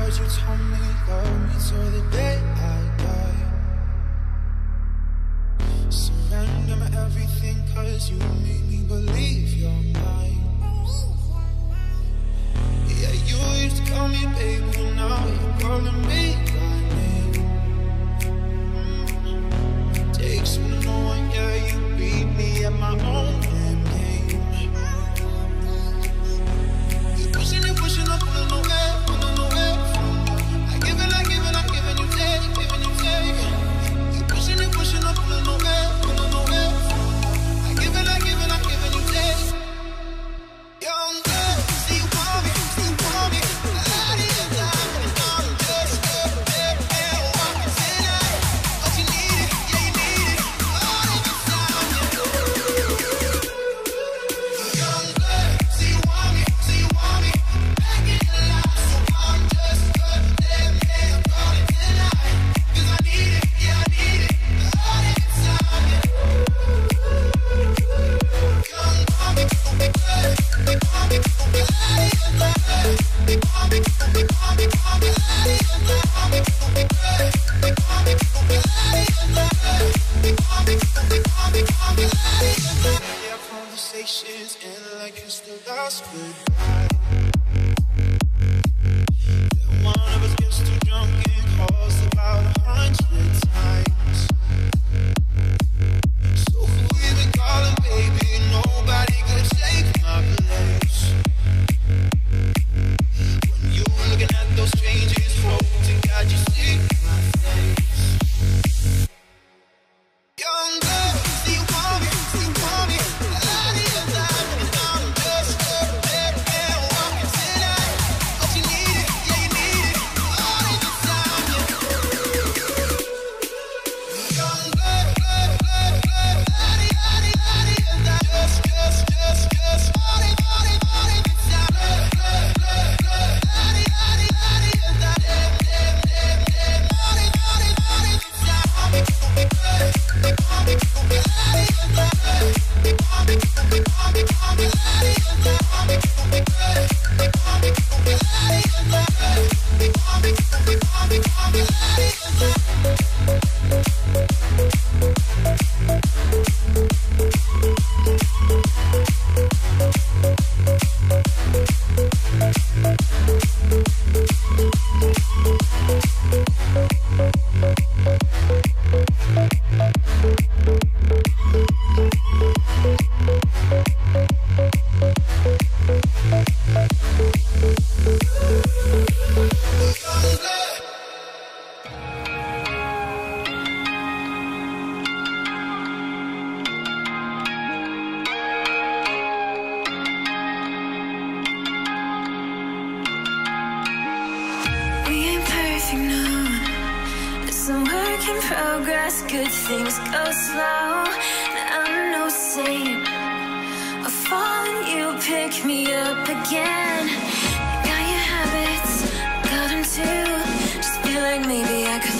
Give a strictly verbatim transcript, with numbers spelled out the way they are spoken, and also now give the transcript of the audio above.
Cause you told me love me till the day I die. Surrender my everything cause you made me believe you're mine. Yeah, you used to call me baby, now you're calling me by name. mm. Takes me to know one, yeah, you beat me at my own damn game. You pushing, you pushing, I'm pulling away, pulling away from you. I give it, I give it, I'm giving you take, giving you take. You pushing, you pushing, I'm pulling away, pulling away from you. I give it, I give it, I'm giving you take. Young girl, see you want me, see you want me. Out of your time, and I'm just good, dead and walking tonight. But you need it, yeah you need it, all of the time. Young girl, see you want me, see you want me. Back in the line, so I'm just good, dead man, calling tonight. Cause I need it, yeah I need it, all of the time. Young mommy, don't be good. Big mommy, don't be out of your line. Big mommy, don't be mommy, mommy, out of your line. Don't be good. Big mommy, don't be out of your line. Big mommy, don't be mommy, mommy, out of your line. Yeah, conversations end like it's the last goodbye. Then one of us gets too drunk and calls about a hundred times. So who you been calling, baby? Nobody could take my place. When you were looking at those strangers, hoping God you see my face. Young girl, see you want me, see you want me. Out of your time, and I'm just good, dead and walking tonight. But you need it, yeah you need it, all of the time. Young girl, girl, girl, girl, out of, out of, out of your time. Just, just, just, just, all of, all of, all of the time. Girl, girl, girl, girl, out of, out of, out of your time. Damn, damn, damn, damn, all of, all of, all of the time. Mommy, don't be good. Big mommy, don't be out of your line. Big mommy, don't be mommy, mommy, out of your line. Mommy, don't be good. Big mommy, don't be out of your line. Big mommy, don't be mommy, mommy, out of your line. We ain't perfect, no. It's a work in progress. Good things go slow. And I'm no saint. I fall and you pick me up again. You got your habits, got them too. Just feel like maybe I could